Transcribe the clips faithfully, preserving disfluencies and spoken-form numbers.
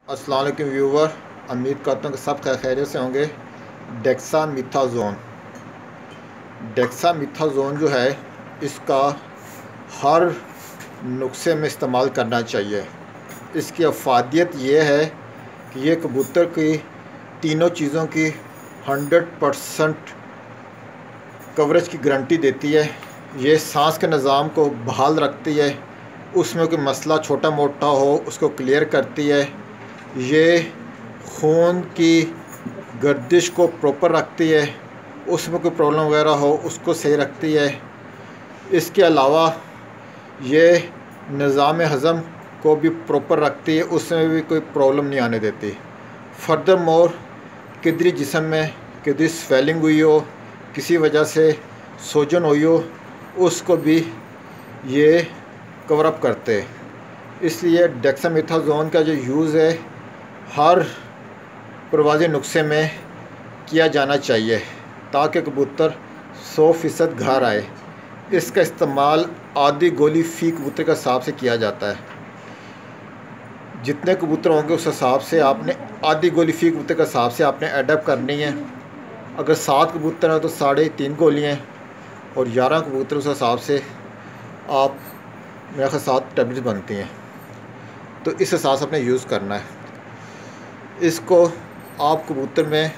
अस्सलाम वालेकुम व्यूवर, उम्मीद करता हूँ कि सब खैरियत से होंगे। डेक्सामेथासोन डेक्सामेथासोन जो है, इसका हर नुस्खे में इस्तेमाल करना चाहिए। इसकी अफादियत ये है कि ये कबूतर की तीनों चीज़ों की हंड्रेड परसेंट कवरेज की गारंटी देती है। ये सांस के निज़ाम को बहाल रखती है, उसमें कोई मसला छोटा मोटा हो उसको क्लियर करती है। ये खून की गर्दिश को प्रॉपर रखती है, उसमें कोई प्रॉब्लम वगैरह हो उसको सही रखती है। इसके अलावा ये निज़ाम हज़म को भी प्रॉपर रखती है, उसमें भी कोई प्रॉब्लम नहीं आने देती। फर्दर मोर किधरी जिस्म में किधरी स्वेलिंग हुई हो, किसी वजह से सोजन हुई हो, उसको भी ये कवर अप करते हैं। इसलिए डेक्सामेथासोन का जो यूज़ है हर परवाज़ी नुस्खे में किया जाना चाहिए ताकि कबूतर सौ फ़ीसद घर आए। इसका इस्तेमाल आधी गोली फ़ी कबूतर के हिसाब से किया जाता है। जितने कबूतर होंगे उस हिसाब से आपने आधी गोली फ़ी कबूतर के हिसाब से आपने एडप्ट करनी है। अगर सात कबूतर हैं तो साढ़े तीन गोलियाँ, और ग्यारह कबूतर उस हिसाब से आप मेरे ख्याल सात टैबलेट्स बनती हैं। तो इस हिसाब से आपने यूज़ करना है। इसको आप कबूतर में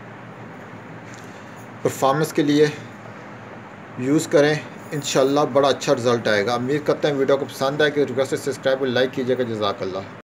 परफॉर्मेंस के लिए यूज़ करें, इंशाल्लाह बड़ा अच्छा रिज़ल्ट आएगा। उम्मीद करते हैं वीडियो को पसंद आए कि रिक्वेस्ट से सब्सक्राइब और लाइक कीजिएगा। जज़ाकल्लाह।